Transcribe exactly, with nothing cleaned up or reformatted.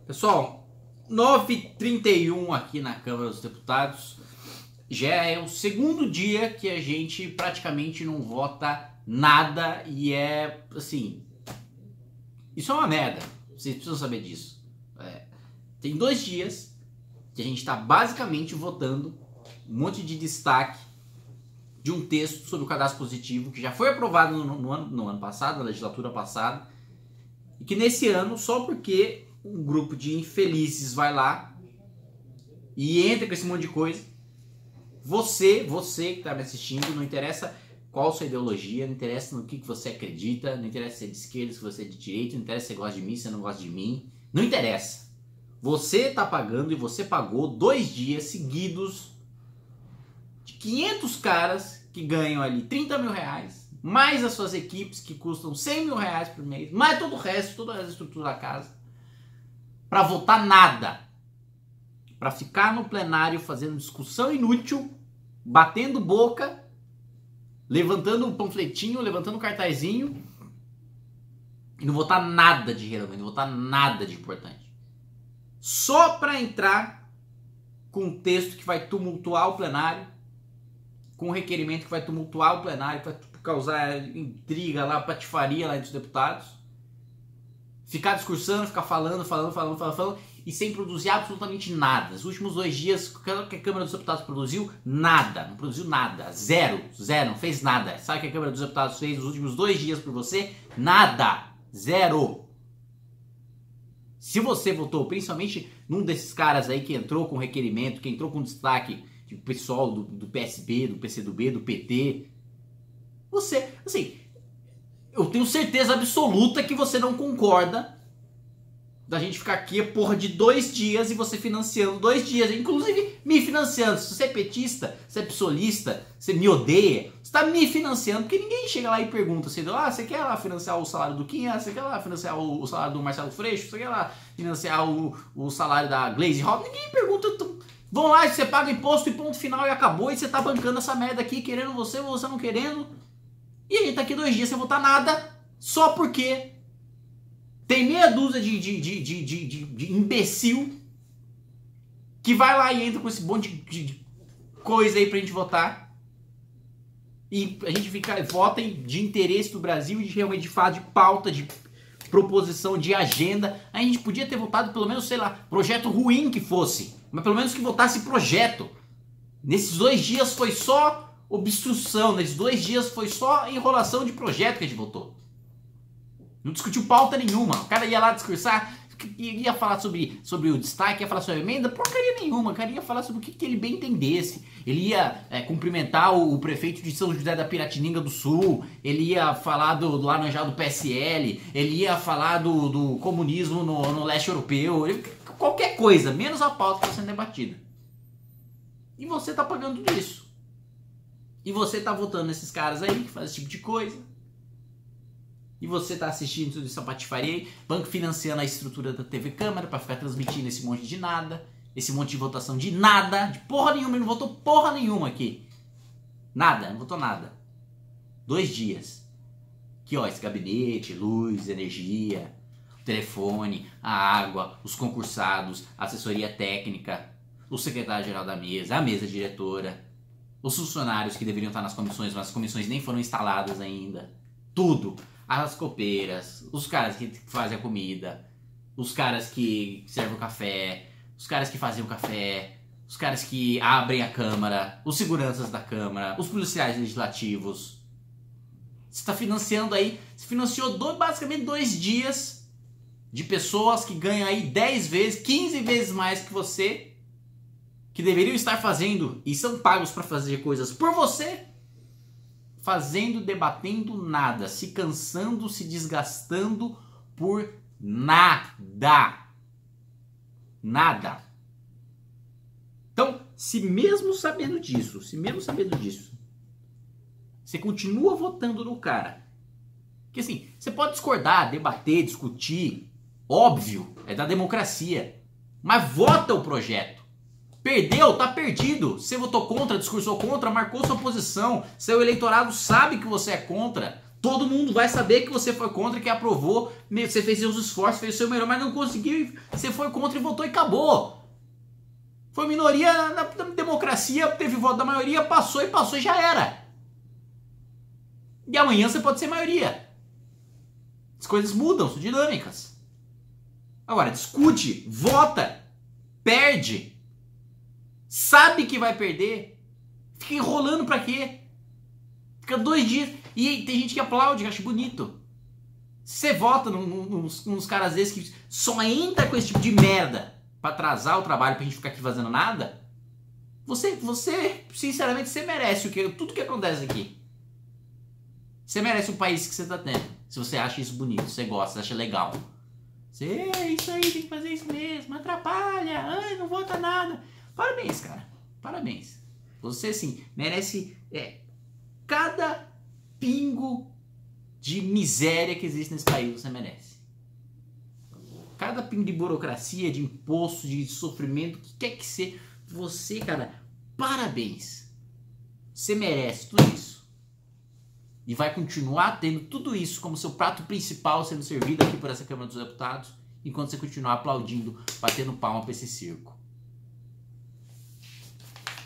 Pessoal, nove e trinta e um aqui na Câmara dos Deputados. Já é o segundo dia que a gente praticamente não vota nada e é assim... Isso é uma merda, vocês precisam saber disso. É, tem dois dias que a gente está basicamente votando um monte de destaque de um texto sobre o cadastro positivo que já foi aprovado no, no, ano, no ano passado, na legislatura passada, e que nesse ano, só porque um grupo de infelizes vai lá e entra com esse monte de coisa, você, você que está me assistindo, não interessa qual sua ideologia, não interessa no que, que você acredita, não interessa se é de esquerda, se você é de direita, não interessa se você gosta de mim, se você não gosta de mim, não interessa. Você está pagando e você pagou dois dias seguidos de quinhentos caras que ganham ali trinta mil reais, mais as suas equipes que custam cem mil reais por mês, mais todo o resto, toda a estrutura da casa, para votar nada, para ficar no plenário fazendo discussão inútil, batendo boca, levantando um panfletinho, levantando um cartazinho e não votar nada de relevante, não votar nada de importante. Só para entrar com um texto que vai tumultuar o plenário, com um requerimento que vai tumultuar o plenário, que vai causar intriga lá, patifaria lá entre os deputados, ficar discursando, ficar falando, falando, falando, falando, falando, e sem produzir absolutamente nada. Nos últimos dois dias, o que a Câmara dos Deputados produziu? Nada. Não produziu nada. Zero. Zero. Não fez nada. Sabe o que a Câmara dos Deputados fez nos últimos dois dias por você? Nada. Zero. Se você votou, principalmente num desses caras aí que entrou com requerimento, que entrou com destaque, tipo, pessoal do, do P S B, do P C do B, do P T, você, assim, eu tenho certeza absoluta que você não concorda da gente ficar aqui a porra de dois dias e você financiando dois dias, inclusive me financiando. Se você é petista, se é psolista, você me odeia, você tá me financiando, porque ninguém chega lá e pergunta assim, ah, você quer lá financiar o salário do Quinha, você quer lá financiar o, o salário do Marcelo Freixo, você quer lá financiar o, o salário da Glaze Hall, ninguém pergunta, tu, vão lá e você paga imposto e ponto final e acabou, e você tá bancando essa merda aqui, querendo você ou você não querendo, e a gente tá aqui dois dias sem votar nada, só porque tem meia dúzia de, de, de, de, de, de, de imbecil que vai lá e entra com esse monte de, de coisa aí pra gente votar. E a gente fica, vota de interesse do Brasil, de realmente de fato, de pauta, de proposição, de agenda. A gente podia ter votado pelo menos, sei lá, projeto ruim que fosse, mas pelo menos que votasse projeto. Nesses dois dias foi só obstrução, nesses dois dias foi só enrolação de projeto que a gente votou. Não discutiu pauta nenhuma. O cara ia lá discursar, ia falar sobre, sobre o destaque, ia falar sobre a emenda, porcaria nenhuma. O cara ia falar sobre o que, que ele bem entendesse. Ele ia é, cumprimentar o, o prefeito de São José da Piratininga do Sul, ele ia falar do, do Laranjal do P S L, ele ia falar do, do comunismo no, no leste europeu, ele, qualquer coisa, menos a pauta que está sendo debatida. E você está pagando tudo isso. E você está votando nesses caras aí que fazem esse tipo de coisa. E você tá assistindo tudo isso, a patifaria aí, banco financiando a estrutura da T V Câmara pra ficar transmitindo esse monte de nada, esse monte de votação de nada, de porra nenhuma, ele não votou porra nenhuma aqui. Nada, não votou nada. Dois dias. Aqui ó, esse gabinete, luz, energia, o telefone, a água, os concursados, a assessoria técnica, o secretário-geral da mesa, a mesa diretora, os funcionários que deveriam estar nas comissões, mas as comissões nem foram instaladas ainda. Tudo. As copeiras, os caras que fazem a comida, os caras que servem o café, os caras que fazem o café, os caras que abrem a Câmara, os seguranças da Câmara, os policiais legislativos. Você está financiando aí, você financiou dois, basicamente dois dias de pessoas que ganham aí dez vezes, quinze vezes mais que você, que deveriam estar fazendo e são pagos para fazer coisas por você, fazendo, debatendo nada, se cansando, se desgastando por nada. Nada. Então, se mesmo sabendo disso, se mesmo sabendo disso, você continua votando no cara, que assim, você pode discordar, debater, discutir, óbvio, é da democracia, mas vota o projeto. Perdeu, tá perdido. Você votou contra, discursou contra, marcou sua posição. Seu eleitorado sabe que você é contra. Todo mundo vai saber que você foi contra, que aprovou, você fez seus esforços, fez o seu melhor, mas não conseguiu, você foi contra e votou e acabou. Foi minoria na, na democracia, teve voto da maioria, passou e passou e já era. E amanhã você pode ser maioria. As coisas mudam, são dinâmicas. Agora, discute, vota, perde, sabe que vai perder, fica enrolando pra quê? Fica dois dias... E tem gente que aplaude, que acha bonito. Você vota nos, nos caras desses que só entra com esse tipo de merda pra atrasar o trabalho pra gente ficar aqui fazendo nada. Você, você sinceramente, você merece o que, tudo que acontece aqui. Você merece o país que você tá tendo. Se você acha isso bonito, você gosta, você acha legal. Você, é isso aí, tem que fazer isso mesmo, atrapalha, ai, não vota nada. Parabéns, cara. Parabéns. Você, sim, merece é, cada... pingo de miséria que existe nesse país, você merece. Cada pingo de burocracia, de imposto, de sofrimento, o que quer que seja, você, cara, parabéns. Você merece tudo isso. E vai continuar tendo tudo isso como seu prato principal sendo servido aqui por essa Câmara dos Deputados, enquanto você continuar aplaudindo, batendo palma pra esse circo.